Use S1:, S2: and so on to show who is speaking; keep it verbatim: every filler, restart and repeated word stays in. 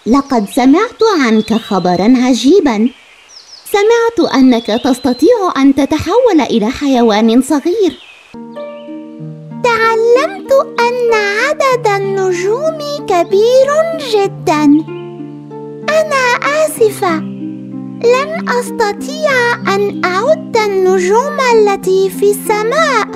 S1: لقد سمعت عنك خبراً عجيباً. سمعت أنك تستطيع أن تتحول إلى حيوان صغير.
S2: تعلمت أن عدد النجوم كبير جداً. أنا آسفة، لن أستطيع أن أعد النجوم التي في السماء.